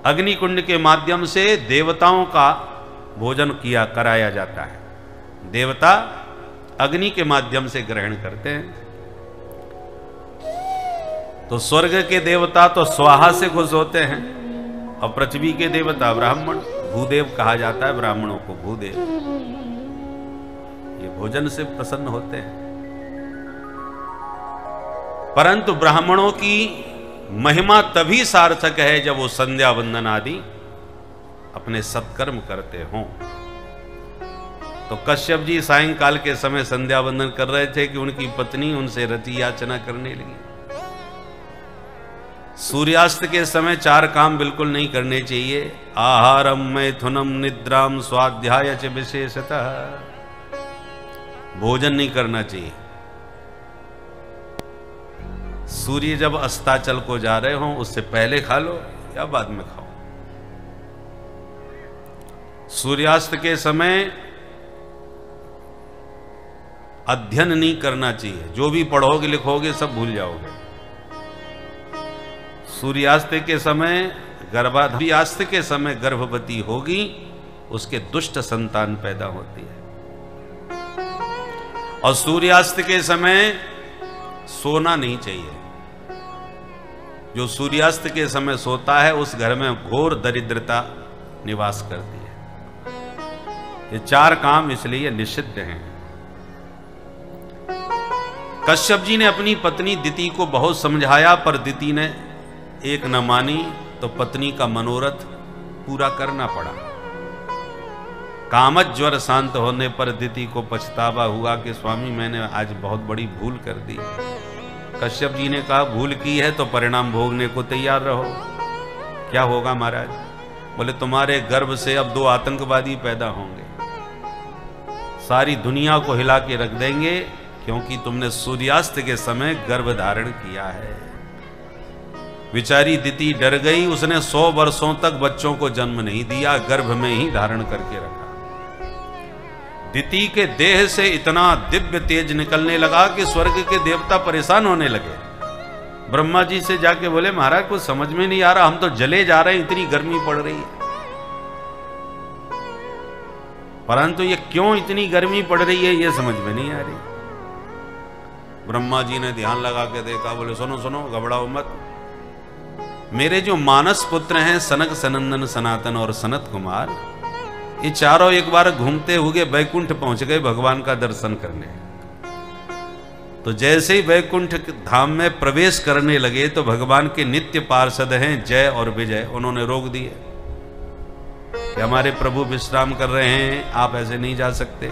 अग्निकुंड के माध्यम से देवताओं का भोजन कराया जाता है। देवता अग्नि के माध्यम से ग्रहण करते हैं। तो स्वर्ग के देवता तो स्वाहा से खुश होते हैं और पृथ्वी के देवता ब्राह्मण, भूदेव कहा जाता है ब्राह्मणों को, भूदेव, ये भोजन से प्रसन्न होते हैं। परंतु ब्राह्मणों की महिमा तभी सार्थक है जब वो संध्या वंदन आदि अपने सत्कर्म करते हों। तो कश्यप जी सायंकाल के समय संध्या वंदन कर रहे थे कि उनकी पत्नी उनसे रति याचना करने लगी। सूर्यास्त के समय 4 काम बिल्कुल नहीं करने चाहिए। आहारम मैथुनम निद्राम स्वाध्याय च विशेषतः, भोजन नहीं करना चाहिए। सूर्य जब अस्ताचल को जा रहे हो उससे पहले खा लो या बाद में खाओ। सूर्यास्त के समय अध्ययन नहीं करना चाहिए, जो भी पढ़ोगे लिखोगे सब भूल जाओगे। सूर्यास्त के समय सूर्यास्त के समय गर्भवती होगी, उसके दुष्ट संतान पैदा होती है। और सूर्यास्त के समय सोना नहीं चाहिए। जो सूर्यास्त के समय सोता है उस घर में घोर दरिद्रता निवास करती है। ये 4 काम इसलिए निषिद्ध हैं। कश्यप जी ने अपनी पत्नी दिति को बहुत समझाया, पर दिति ने एक न मानी, तो पत्नी का मनोरथ पूरा करना पड़ा। कामत ज्वर शांत होने पर दिति को पछतावा हुआ कि स्वामी मैंने आज बहुत बड़ी भूल कर दी। कश्यप जी ने कहा भूल की है तो परिणाम भोगने को तैयार रहो। क्या होगा महाराज? बोले तुम्हारे गर्भ से अब 2 आतंकवादी पैदा होंगे, सारी दुनिया को हिला के रख देंगे, क्योंकि तुमने सूर्यास्त के समय गर्भ धारण किया है। बेचारी दिति डर गई, उसने 100 वर्षों तक बच्चों को जन्म नहीं दिया, गर्भ में ही धारण करके रखा। दिति के देह से इतना दिव्य तेज निकलने लगा कि स्वर्ग के देवता परेशान होने लगे। ब्रह्मा जी से जाके बोले महाराज कुछ समझ में नहीं आ रहा, हम तो जले जा रहे हैं, इतनी गर्मी पड़ रही है। परंतु ये क्यों इतनी गर्मी पड़ रही है ये समझ में नहीं आ रही। ब्रह्मा जी ने ध्यान लगा के देखा, बोले सुनो सुनो घबराओ मत। मेरे जो मानस पुत्र हैं सनक सनंदन सनातन और सनत कुमार, ये चारों एक बार घूमते हुए वैकुंठ पहुंच गए भगवान का दर्शन करने। तो जैसे ही वैकुंठ धाम में प्रवेश करने लगे तो भगवान के नित्य पार्षद हैं जय और विजय, उन्होंने रोक दिए कि हमारे प्रभु विश्राम कर रहे हैं, आप ऐसे नहीं जा सकते।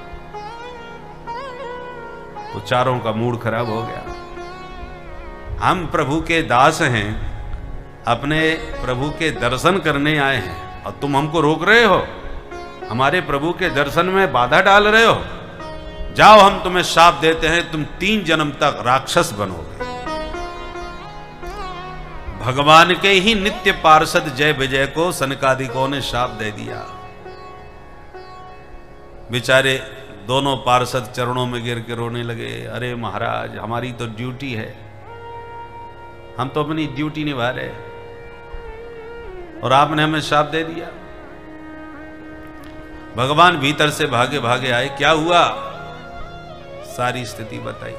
तो चारों का मूड खराब हो गया। हम प्रभु के दास हैं, अपने प्रभु के दर्शन करने आए हैं और तुम हमको रोक रहे हो, हमारे प्रभु के दर्शन में बाधा डाल रहे हो। जाओ हम तुम्हें शाप देते हैं, तुम 3 जन्म तक राक्षस बनोगे। भगवान के ही नित्य पार्षद जय विजय को सनकादिकों ने शाप दे दिया। बेचारे दोनों पार्षद चरणों में गिर के रोने लगे, अरे महाराज हमारी तो ड्यूटी है, हम तो अपनी ड्यूटी निभा रहे और आपने हमें शाप दे दिया। भगवान भीतर से भागे भागे आए, क्या हुआ? सारी स्थिति बताई।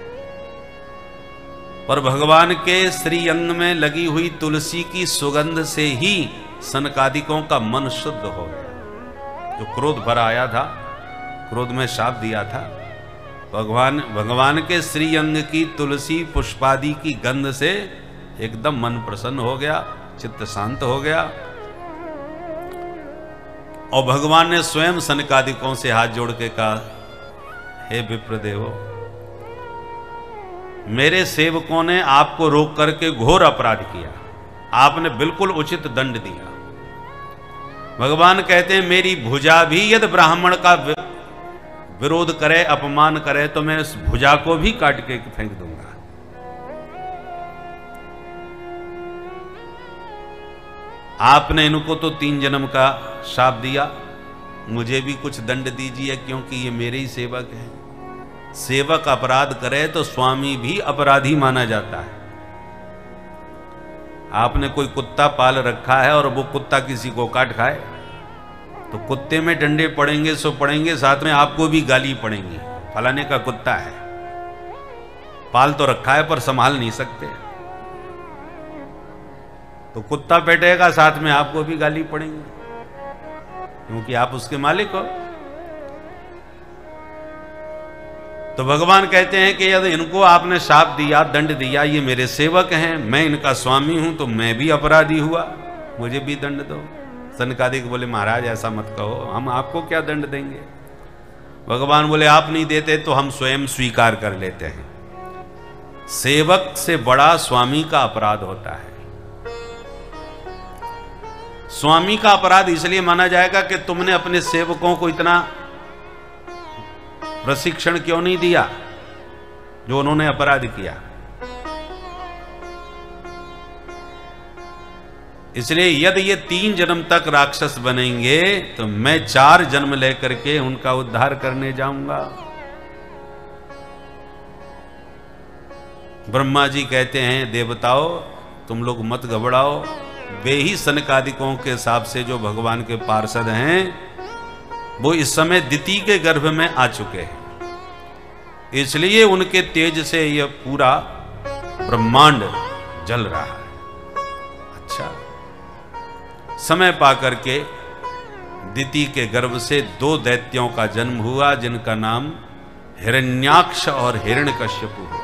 पर भगवान के श्री अंग में लगी हुई तुलसी की सुगंध से ही सनकादिकों का मन शुद्ध हो गया। जो क्रोध भरा आया था, क्रोध में शाप दिया था, भगवान के श्री अंग की तुलसी पुष्पादि की गंध से एकदम मन प्रसन्न हो गया, चित्त शांत हो गया। और भगवान ने स्वयं सनकादिकों से हाथ जोड़ के कहा, हे विप्रदेवो, मेरे सेवकों ने आपको रोक करके घोर अपराध किया, आपने बिल्कुल उचित दंड दिया। भगवान कहते हैं मेरी भुजा भी यदि ब्राह्मण का विरोध करे, अपमान करे, तो मैं उस भुजा को भी काट के फेंक दूंगा। आपने इनको तो 3 जन्म का शाप दिया, मुझे भी कुछ दंड दीजिए, क्योंकि ये मेरे ही सेवक हैं। सेवक अपराध करे तो स्वामी भी अपराधी माना जाता है। आपने कोई कुत्ता पाल रखा है और वो कुत्ता किसी को काट खाए तो कुत्ते में डंडे पड़ेंगे सो पड़ेंगे, साथ में आपको भी गाली पड़ेंगी, फलाने का कुत्ता है। पाल तो रखा है पर संभाल नहीं सकते, तो कुत्ता पेटेगा साथ में आपको भी गाली पड़ेंगी, क्योंकि आप उसके मालिक हो। तो भगवान कहते हैं कि यदि इनको आपने शाप दिया, दंड दिया, ये मेरे सेवक हैं, मैं इनका स्वामी हूं, तो मैं भी अपराधी हुआ, मुझे भी दंड दो। सनकादिक बोले महाराज ऐसा मत कहो, हम आपको क्या दंड देंगे। भगवान बोले आप नहीं देते तो हम स्वयं स्वीकार कर लेते हैं। सेवक से बड़ा स्वामी का अपराध होता है। स्वामी का अपराध इसलिए माना जाएगा कि तुमने अपने सेवकों को इतना प्रशिक्षण क्यों नहीं दिया जो उन्होंने अपराध किया। इसलिए यदि ये 3 जन्म तक राक्षस बनेंगे तो मैं 4 जन्म लेकर के उनका उद्धार करने जाऊंगा। ब्रह्मा जी कहते हैं देवताओं तुम लोग मत घबराओ, वे ही सनकादिकों के हिसाब से जो भगवान के पार्षद हैं वो इस समय दिति के गर्भ में आ चुके हैं, इसलिए उनके तेज से यह पूरा ब्रह्मांड जल रहा है। अच्छा, समय पाकर के दिति के गर्भ से 2 दैत्यों का जन्म हुआ जिनका नाम हिरण्याक्ष और हिरण्यकश्यपु हुआ।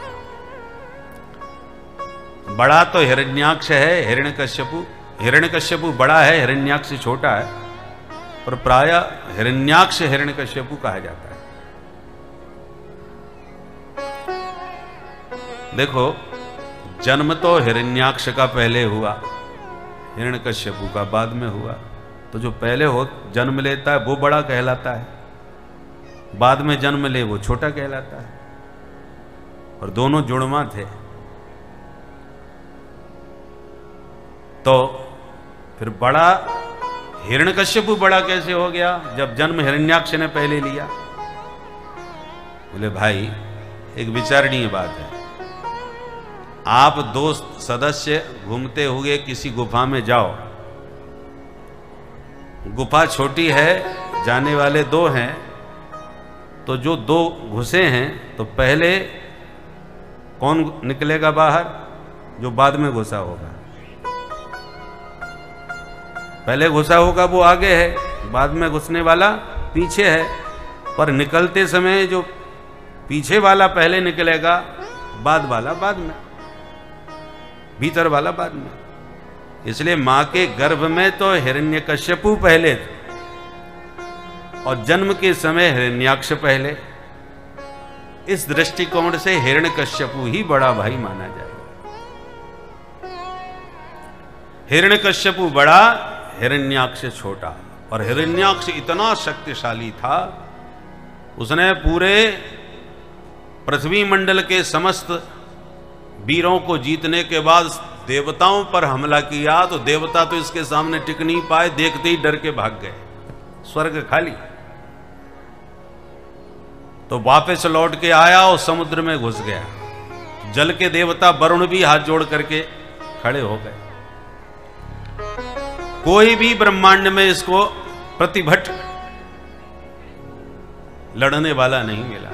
बड़ा तो हिरण्याक्ष है, हिरण्यकश्यपु बड़ा है, हिरण्याक्ष छोटा है, पर प्रायः हिरण्याक्ष हिरण्यकश्यपु कहा जाता है। देखो जन्म तो हिरण्याक्ष का पहले हुआ, हिरण्यकश्यपु का बाद में हुआ, तो जो पहले हो जन्म लेता है वो बड़ा कहलाता है, बाद में जन्म ले वो छोटा कहलाता है, और दोनों जुड़वा थे। तो फिर बड़ा हिरण्यकश्यपु बड़ा कैसे हो गया जब जन्म हिरण्याक्ष ने पहले लिया। बोले भाई एक विचारणीय बात है, आप 2 सदस्य घूमते हुए किसी गुफा में जाओ, गुफा छोटी है, जाने वाले 2 हैं, तो जो 2 घुसे हैं तो पहले कौन निकलेगा बाहर, जो बाद में घुसा होगा। पहले घुसा होगा वो आगे है, बाद में घुसने वाला पीछे है, पर निकलते समय जो पीछे वाला पहले निकलेगा, बाद वाला बाद में, भीतर वाला बाद में। इसलिए मां के गर्भ में तो हिरण्यकश्यपु पहले और जन्म के समय हिरण्याक्ष पहले। इस दृष्टिकोण से हिरण्यकश्यपु ही बड़ा भाई माना जाएगा। हिरण्यकश्यपु बड़ा, हिरण्याक्ष छोटा। और हिरण्याक्ष इतना शक्तिशाली था, उसने पूरे पृथ्वी मंडल के समस्त वीरों को जीतने के बाद देवताओं पर हमला किया, तो देवता तो इसके सामने टिक नहीं पाए, देखते ही डर के भाग गए, स्वर्ग खाली। तो वापस लौट के आया और समुद्र में घुस गया। जल के देवता वरुण भी हाथ जोड़ करके खड़े हो गए। कोई भी ब्रह्मांड में इसको प्रतिभट लड़ने वाला नहीं मिला।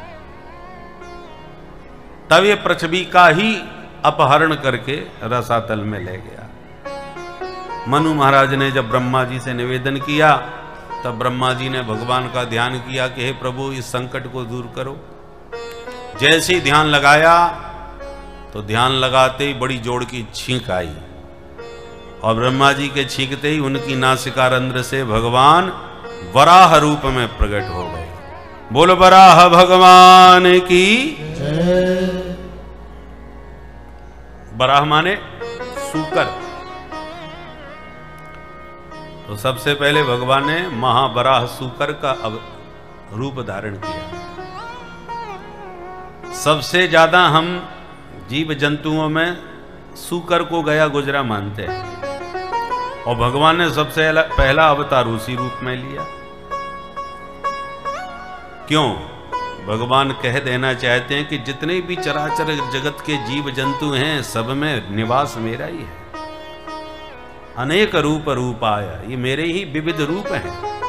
तब ये पृथ्वी का ही अपहरण करके रसातल में ले गया। मनु महाराज ने जब ब्रह्मा जी से निवेदन किया, तब ब्रह्मा जी ने भगवान का ध्यान किया कि हे प्रभु इस संकट को दूर करो। जैसे ही ध्यान लगाया तो ध्यान लगाते ही बड़ी जोड़ की छींक आई, और ब्रह्मा जी के छींकते ही उनकी नासिका रंध्र से भगवान वराह रूप में प्रकट हो गए। बोल वराह भगवान की। वराह माने सूकर। तो सबसे पहले भगवान ने महावराह सूकर का रूप धारण किया। सबसे ज्यादा हम जीव जंतुओं में सूकर को गया गुजरा मानते हैं, और भगवान ने सबसे पहला अवतार उसी रूप में लिया। क्यों? भगवान कह देना चाहते हैं कि जितने भी चराचर जगत के जीव जंतु हैं, सब में निवास मेरा ही है। अनेक रूप रूपाया, ये मेरे ही विविध रूप हैं।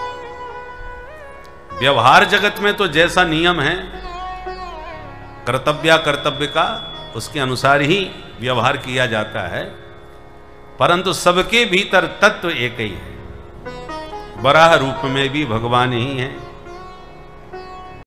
व्यवहार जगत में तो जैसा नियम है कर्तव्य कर्तव्य का, उसके अनुसार ही व्यवहार किया जाता है, परंतु सबके भीतर तत्व एक ही है। वराह रूप में भी भगवान ही है,